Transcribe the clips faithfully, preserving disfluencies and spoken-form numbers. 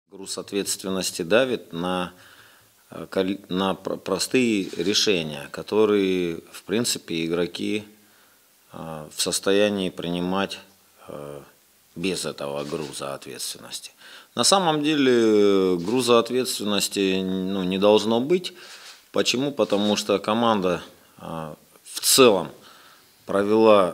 Груз ответственности давит на, на простые решения, которые, в принципе, игроки в состоянии принимать без этого груза ответственности. На самом деле груза ответственности ну, не должно быть. Почему? Потому что команда в целом провела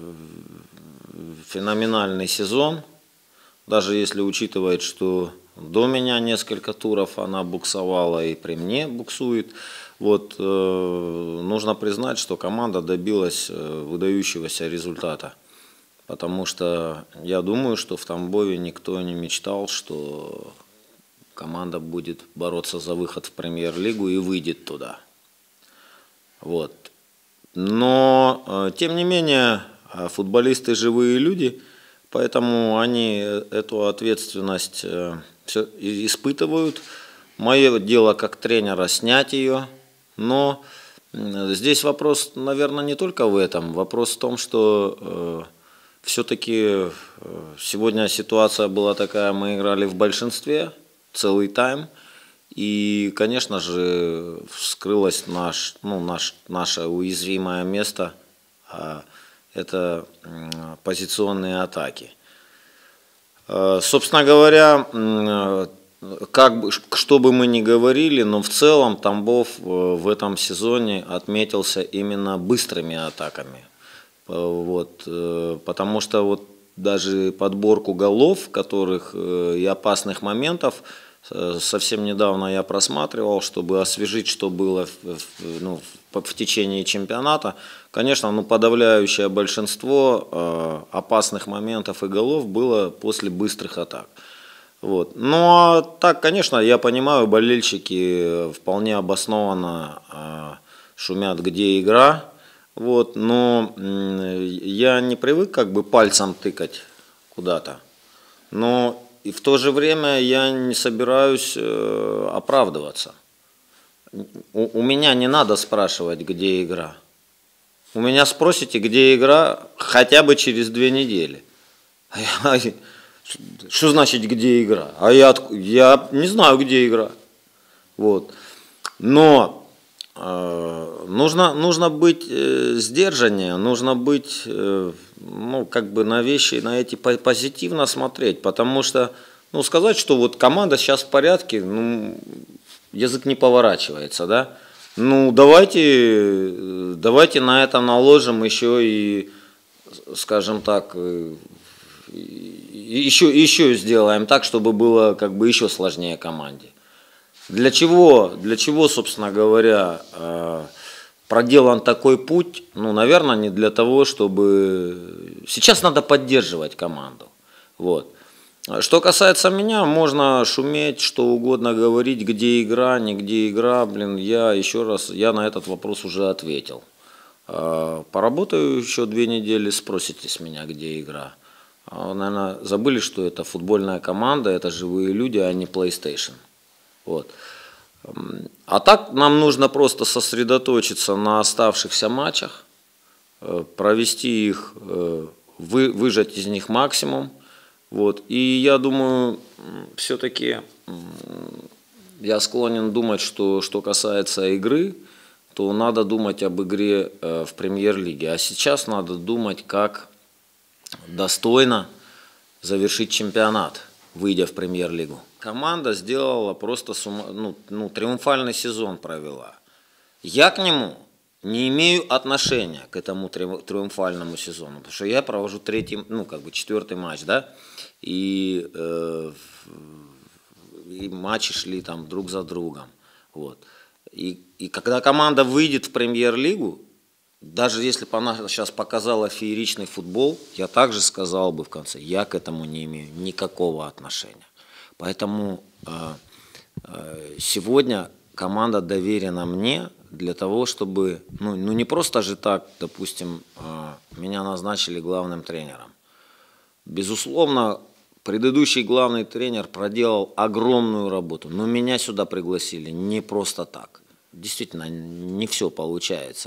феноменальный сезон, даже если учитывать, что до меня несколько туров она буксовала и при мне буксует. Вот, э, нужно признать, что команда добилась выдающегося результата. Потому что я думаю, что в Тамбове никто не мечтал, что команда будет бороться за выход в премьер-лигу и выйдет туда. Вот. Но, э, тем не менее, футболисты живые люди, поэтому они эту ответственность э, все испытывают. Мое дело как тренера снять ее, но здесь вопрос, наверное, не только в этом. Вопрос в том, что э, все-таки э, сегодня ситуация была такая, мы играли в большинстве целый тайм, и, конечно же, вскрылось наш, ну, наш, наше уязвимое место, э, это э, позиционные атаки. Собственно говоря, как бы, что бы мы ни говорили, но в целом Тамбов в этом сезоне отметился именно быстрыми атаками. Вот, потому что вот даже подборку голов, которых и опасных моментов, совсем недавно я просматривал, чтобы освежить, что было в, ну, в течение чемпионата. Конечно, ну, подавляющее большинство э, опасных моментов и голов было после быстрых атак. Вот. Ну а так, конечно, я понимаю, болельщики вполне обоснованно э, шумят, где игра. Вот, но э, я не привык как бы пальцем тыкать куда-то. Но и в то же время я не собираюсь э, оправдываться. У, у меня не надо спрашивать, где игра. У меня спросите, где игра, хотя бы через две недели. Что значит, где игра? А я, я не знаю, где игра. Вот. Но э, нужно, нужно быть э, сдержаннее, нужно быть, э, ну, как бы на вещи, на эти позитивно смотреть. Потому что, ну, сказать, что вот команда сейчас в порядке, ну, язык не поворачивается, да. Ну, давайте, давайте на это наложим еще и, скажем так, еще, еще сделаем так, чтобы было как бы еще сложнее команде. Для чего, для чего, собственно говоря, проделан такой путь? Ну, наверное, не для того, чтобы... Сейчас надо поддерживать команду. Вот. Что касается меня, можно шуметь, что угодно говорить, где игра, не где игра. Блин, я еще раз, я на этот вопрос уже ответил. Поработаю еще две недели, спросите с меня, где игра. Наверное, забыли, что это футбольная команда, это живые люди, а не PlayStation. Вот. А так нам нужно просто сосредоточиться на оставшихся матчах, провести их, вы, выжать из них максимум. Вот. И я думаю, все-таки я склонен думать, что что касается игры, то надо думать об игре в премьер-лиге. А сейчас надо думать, как достойно завершить чемпионат, выйдя в премьер-лигу. Команда сделала просто ну, ну, триумфальный сезон провела. Я к нему не имею отношения, к этому триумфальному сезону, потому что я провожу третий, ну как бы четвертый матч, да, и, э, и матчи шли там друг за другом, вот. И, и когда команда выйдет в премьер-лигу, даже если бы она сейчас показала фееричный футбол, я также сказал бы в конце, я к этому не имею никакого отношения. Поэтому э, э, сегодня команда доверена мне для того, чтобы, ну, ну не просто же так, допустим, э, меня назначили главным тренером. Безусловно, предыдущий главный тренер проделал огромную работу, но меня сюда пригласили не просто так. Действительно, не все получается.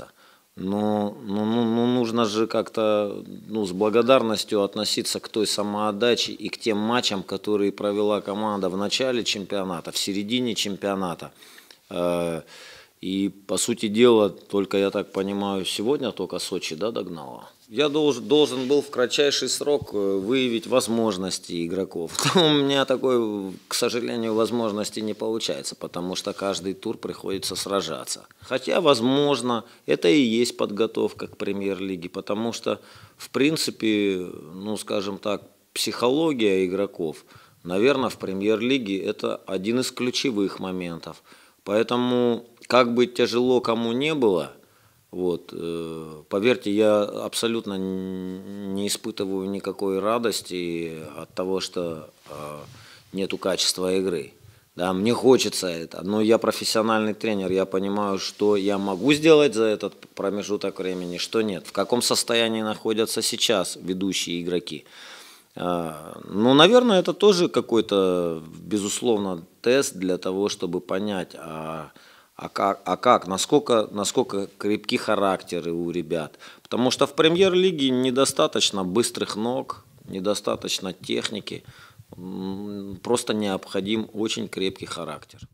Но ну, ну, ну, нужно же как-то ну, с благодарностью относиться к той самоотдаче и к тем матчам, которые провела команда в начале чемпионата, в середине чемпионата. И, по сути дела, только, я так понимаю, сегодня только Сочи, да, догнала. Я должен, должен был в кратчайший срок выявить возможности игроков. У меня такой, к сожалению, возможности не получается, потому что каждый тур приходится сражаться. Хотя, возможно, это и есть подготовка к премьер-лиге, потому что, в принципе, ну, скажем так, психология игроков, наверное, в премьер-лиге это один из ключевых моментов. Поэтому, как бы тяжело кому не было, вот, э, поверьте, я абсолютно не испытываю никакой радости от того, что э, нету качества игры. Да, мне хочется это, но я профессиональный тренер, я понимаю, что я могу сделать за этот промежуток времени, что нет. В каком состоянии находятся сейчас ведущие игроки. Ну, наверное, это тоже какой-то, безусловно, тест для того, чтобы понять, а, а как, а как насколько, насколько крепки характеры у ребят. Потому что в премьер-лиге недостаточно быстрых ног, недостаточно техники, просто необходим очень крепкий характер.